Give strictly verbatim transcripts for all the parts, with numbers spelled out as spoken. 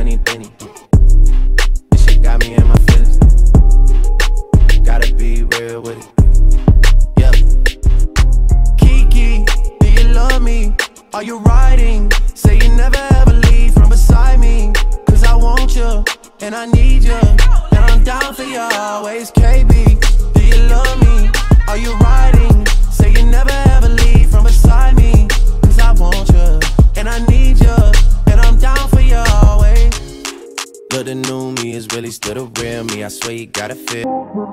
tiny thinny. This shit got me in my feelings. Gotta be real with it. Yeah. Kiki, do you love me? Are you riding? Say you never ever leave from beside me. Cause I want you, and I need you, and I'm down for you always. K B, do you love me? Are you riding? Say you never ever leave from beside me. Cause I want you, and I need you, and I'm down for you always. Look, the new me is really still the real me. I swear you gotta feel.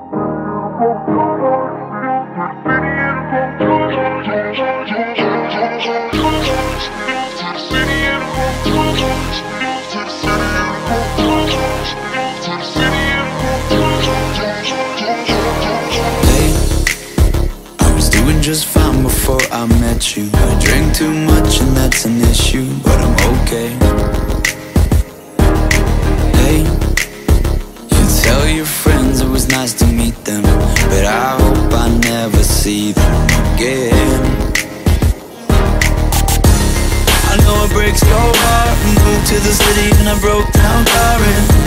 Just fine before I met you. I drink too much and that's an issue, but I'm okay. Hey, you tell your friends it was nice to meet them, but I hope I never see them again. I know it breaks your heart. Moved to the city in a broke down car, and